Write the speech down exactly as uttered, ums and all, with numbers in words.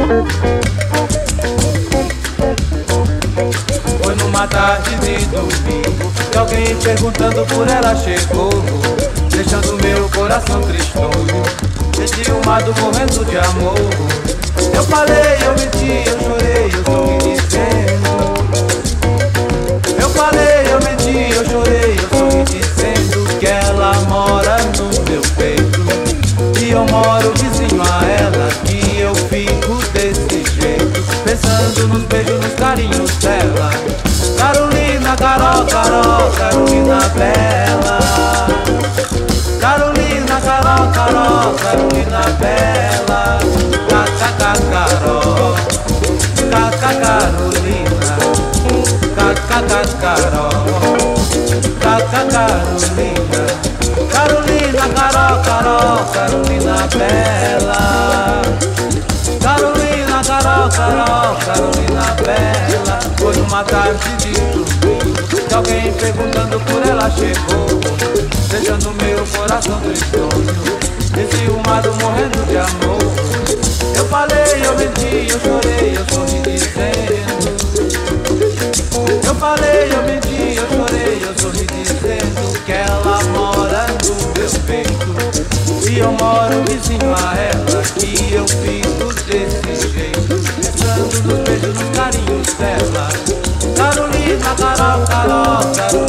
Foi numa tarde de domingo que alguém perguntando por ela chegou, deixando meu coração tristonho, enciumado, morrendo de amor. Eu falei, eu menti, eu chorei, eu sorri dizendo. Eu falei, eu menti, eu chorei, eu sorri dizendo que ela mora no meu peito e eu moro vizinho a ela, que eu fico desse jeito, pensando nos beijos, nos carinhos dela. Carolina, Carol, Carol, Carolina Bela. Carolina, Carol, Carol, Carolina Bela. Caca, Carol, Caca, Carolina, Caca, Carol, Caca, Carolina. Carolina, Carol, Carol, Carolina Bela. Carolina, Carol, Carol, Carolina Bela. Foi numa tarde de domingo que alguém perguntando por ela chegou, deixando meu coração tristonho, enciumado, morrendo de amor. Eu falei, eu menti, eu chorei, eu sorri dizendo. Eu falei, eu menti, eu chorei, eu sorri dizendo que ela mora no meu peito e eu moro vizinho a ela, que eu fico desse jeito, pensando nos beijos, nos carinhos dela. Carolina, Carol, Carol, Carol.